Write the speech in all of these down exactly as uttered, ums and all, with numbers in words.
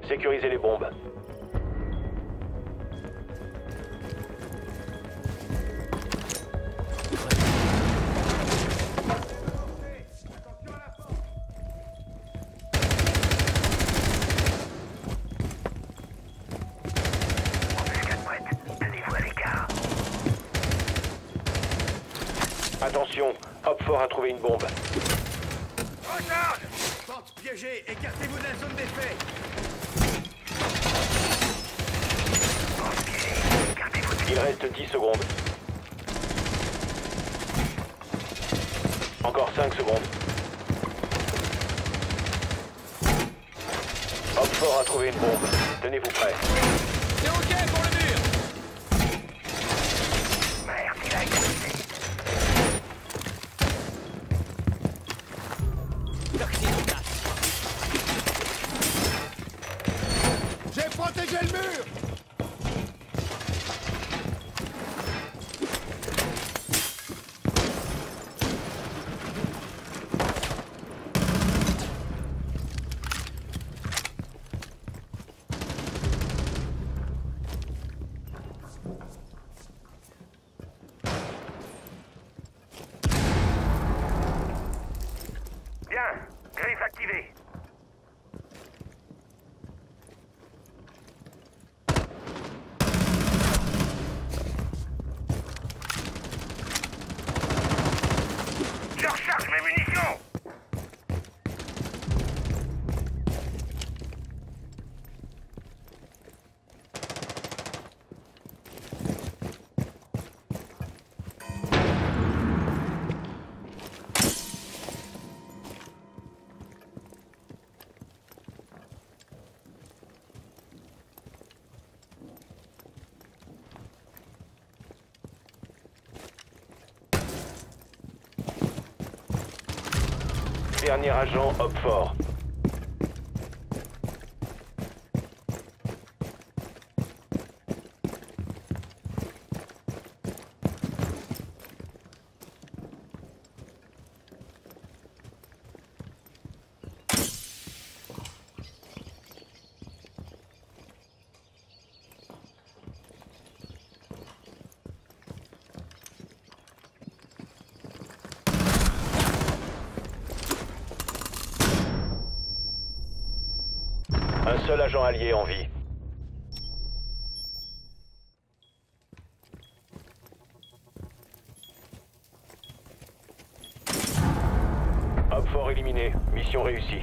Sécurisez les bombes. Attention, Hopfort a trouvé une bombe. Recharge! Porte piégée, écartez-vous de la zone d'effet. Il reste dix secondes. Encore cinq secondes. Hopfort a trouvé une bombe. Tenez-vous prêts. C'est ok pour le mur. Merde, il a écouté. J'ai protégé le mur! Bien, griffe activée. Je recharge mes munitions. Dernier agent, Hopfort. Un seul agent allié en vie. Hopfort éliminé. Mission réussie.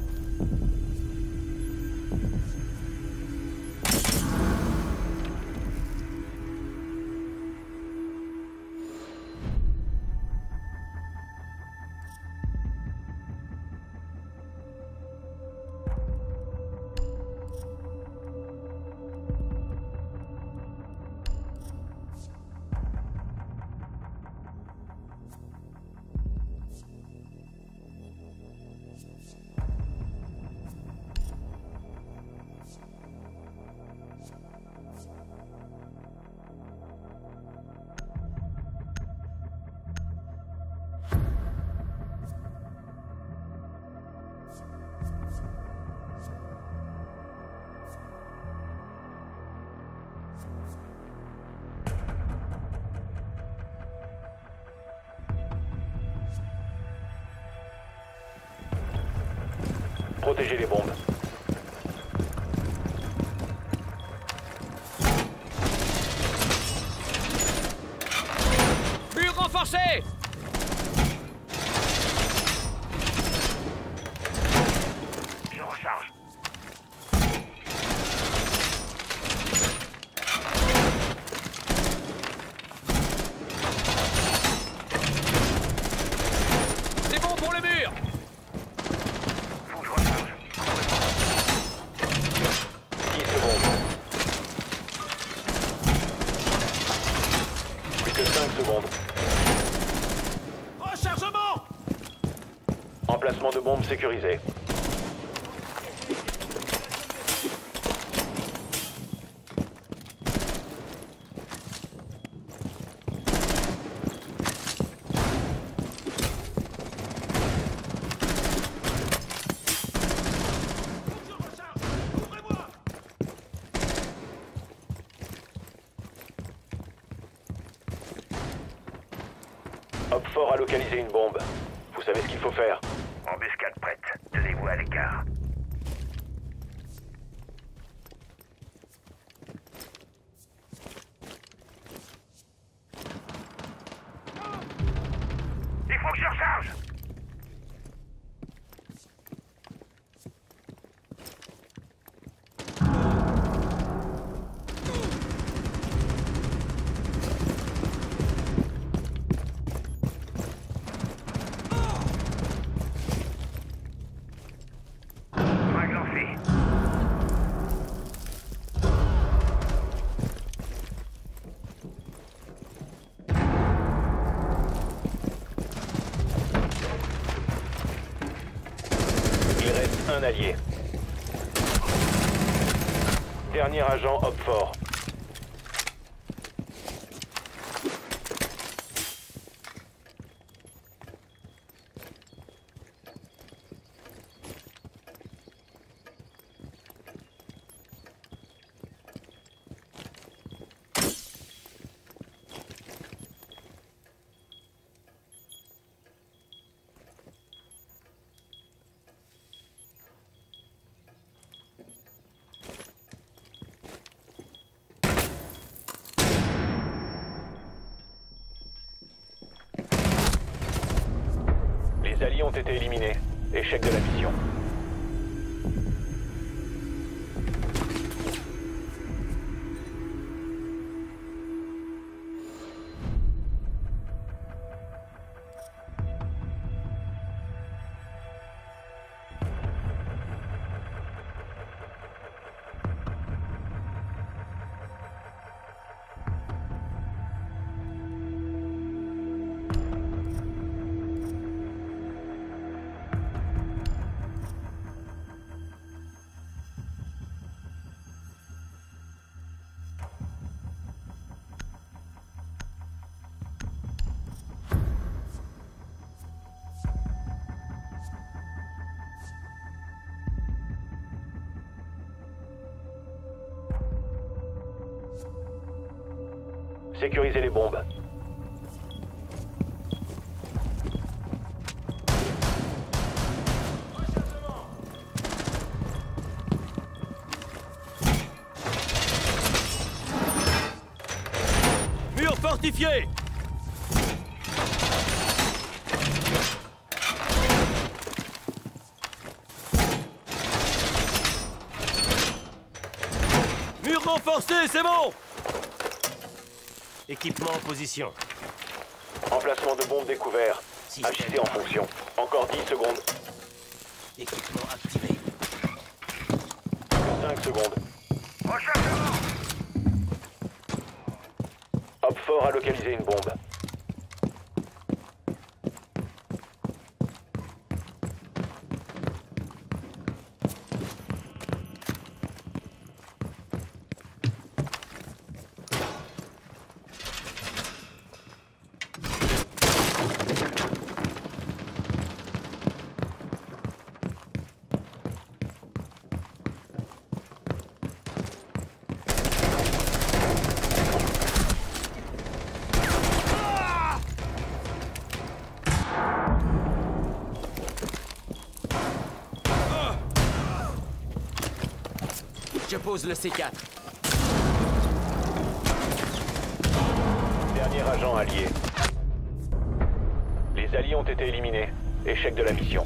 Protégez les bombes. Mur renforcé. Je recharge. C'est bon pour le mur. Faut que je recharge. dix secondes. Plus que cinq secondes. Rechargement! Emplacement de bombe sécurisé. Je recharge! Ouvrez-moi! localisé une bombe. Vous savez ce qu'il faut faire. Embuscade prête. Tenez-vous à l'écart. Il faut que je recharge. Frag lancé. Il reste un allié. Dernier agent Hopfort. Les alliés ont été éliminés. Échec de la mission. Sécurisez les bombes. Mur fortifié. Mur renforcé, c'est bon. Équipement en position. Emplacement de bombe découvert. Système. Agissez en fonction. Encore dix secondes. Équipement activé. cinq secondes. Rechargement. Hopfort a localisé une bombe. Je pose le C quatre. Dernier agent allié. Les alliés ont été éliminés. Échec de la mission.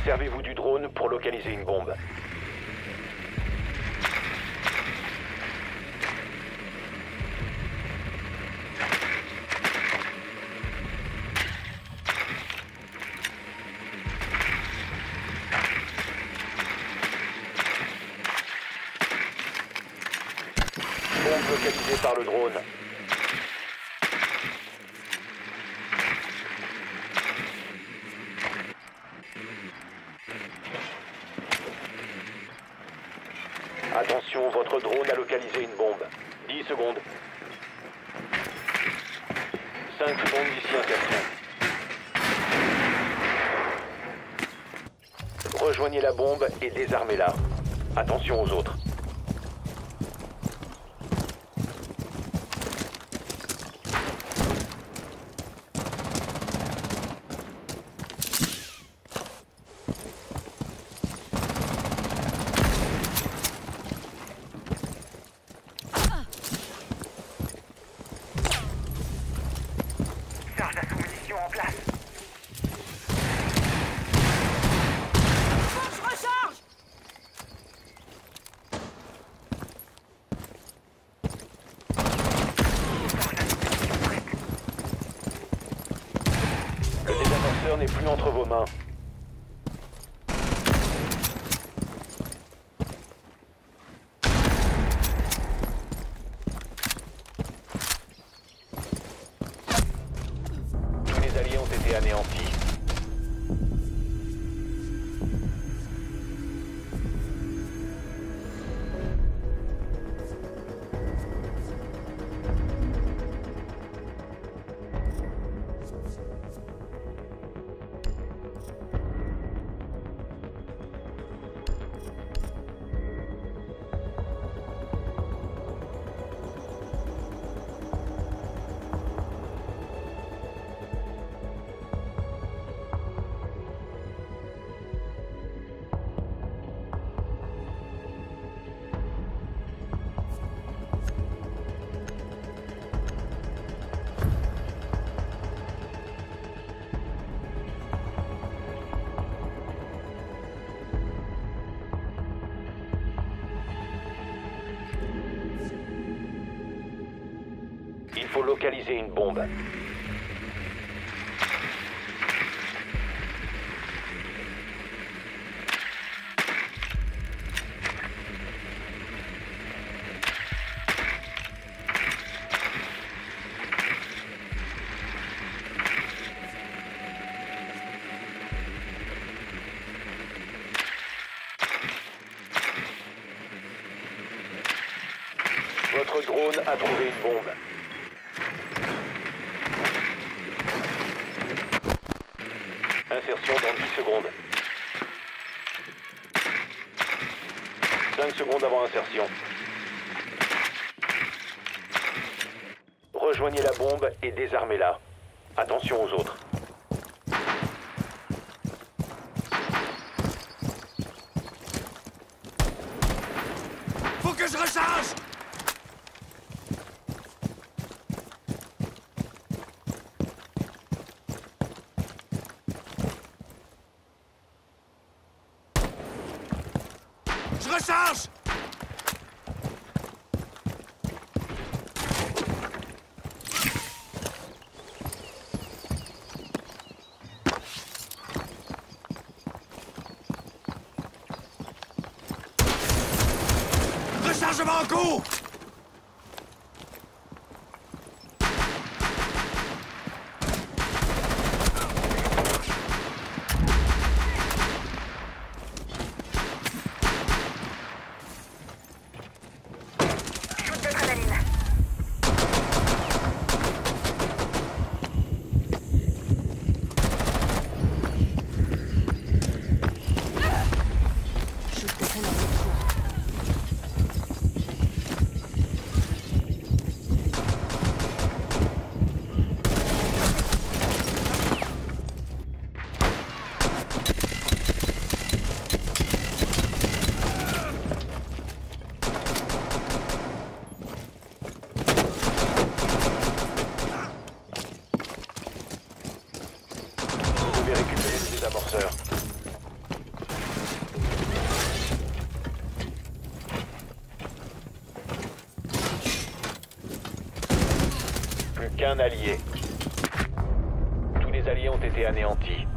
Servez-vous du drone pour localiser une bombe. Bombe localisée par le drone. Attention, votre drone a localisé une bombe. dix secondes. cinq secondes d'ici insertion. Rejoignez la bombe et désarmez-la. Attention aux autres. Charge à sous-munition en place. Faut que je recharge! Le désamorceur n'est plus entre vos mains. Tous les alliés ont été anéantis. Il faut localiser une bombe. Votre drone a trouvé une bombe. Insertion dans dix secondes. cinq secondes avant insertion. Rejoignez la bombe et désarmez-la. Attention aux autres. Faut que je recharge! Je recharge! Rechargement en cours! Shoot d'adrénaline. Shoot d'adrénaline. plus qu'un allié. Tous les alliés ont été anéantis.